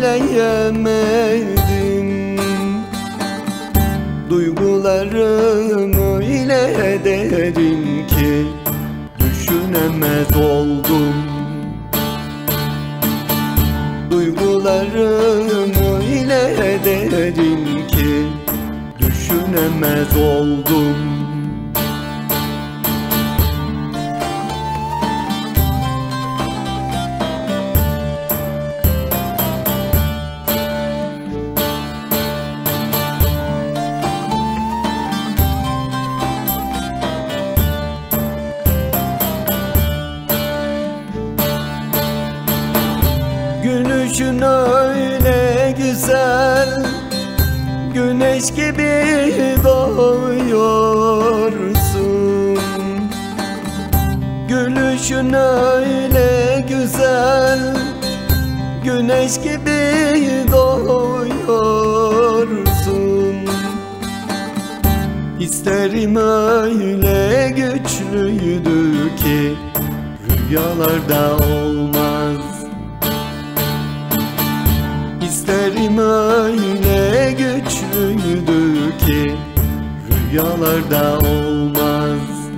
söyleyemedim. Duygularım öyle derin ki düşünemez oldum. Duygularım öyle derin ki düşünemez oldum. Gülüşün öyle güzel, güneş gibi doğuyorsun. Gülüşün öyle güzel, güneş gibi doğuyorsun. Hislerim öyle güçlüydü ki rüyalarda olmaz. Hislerim öyle güçlüydü ki rüyalarda olmaz.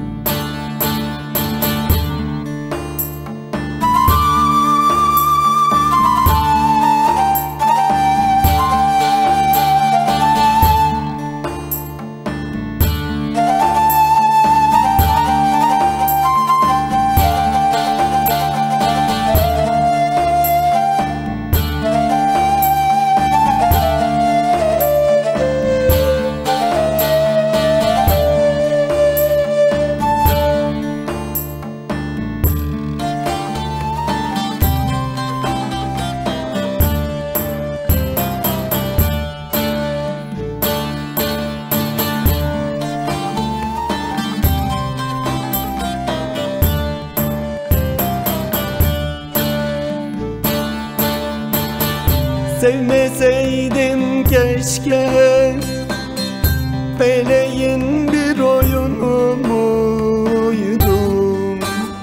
Sevmeseydim keşke, feleğin bir oyunu muydum?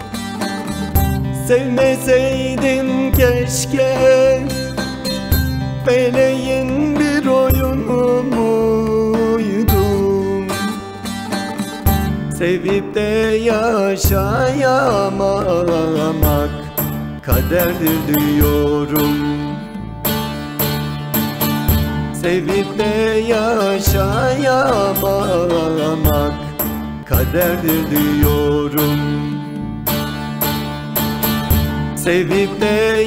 Sevmeseydim keşke, feleğin bir oyunu muydum? Sevip de yaşayamamak kaderdir diyorum. Sevip de yaşayamamak kaderdir diyorum. Sevip de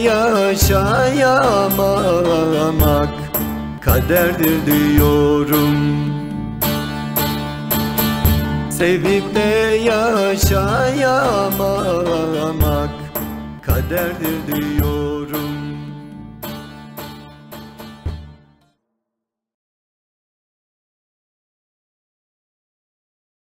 yaşayamamak kaderdir diyorum. Sevip de yaşayamamak kaderdir diyorum.